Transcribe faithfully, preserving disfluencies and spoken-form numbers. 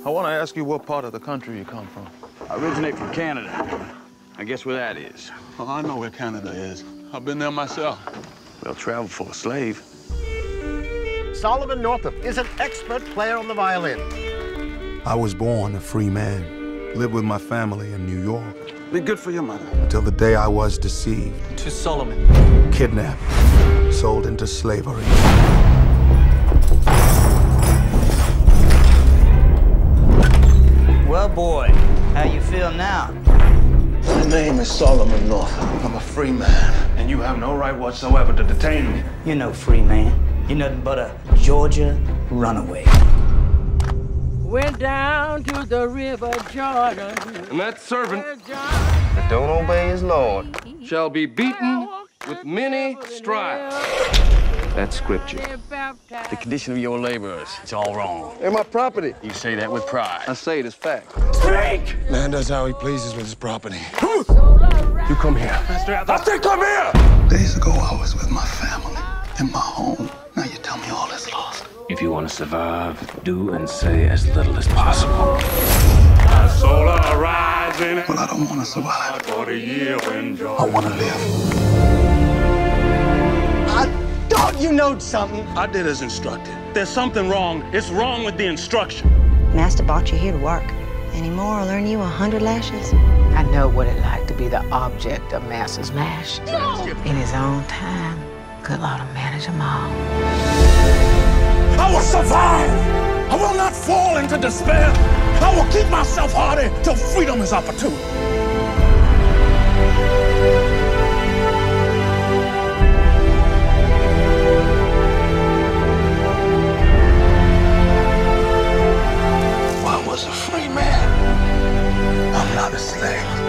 I want to ask you what part of the country you come from. I originate from Canada. I guess where that is. Oh, I know where Canada is. I've been there myself. Well, travel for a slave. Solomon Northup is an expert player on the violin. I was born a free man, lived with my family in New York. Be good for your mother. Until the day I was deceived. To Solomon. Kidnapped, sold into slavery. Well, boy, how you feel now? My name is Solomon Northup. I'm a free man, and you have no right whatsoever to detain me. You're no free man. You're nothing but a Georgia runaway. Went down to the river Jordan. And that servant That don't obey his Lord shall be beaten with many stripes. That's scripture. The condition of your laborers, it's all wrong. They're my property. You say that with pride. I say it as fact. Speak! Man does how he pleases with his property. You come here. I said come here! Days ago, I was with my family, in my home. Now you tell me all is lost. If you want to survive, do and say as little as possible. Solar rising. Well, I don't want to survive. For the year when I want to live. I thought you knowed something. I did as instructed. There's something wrong. It's wrong with the instruction. Master brought you here to work. Any more will earn you a hundred lashes. I know what it like to be the object of Master's lash. No! In his own time, good Lord will manage them all. I will survive. I will not fall into despair. I will keep myself hardy till freedom is opportune. I was a free man. I'm not a slave.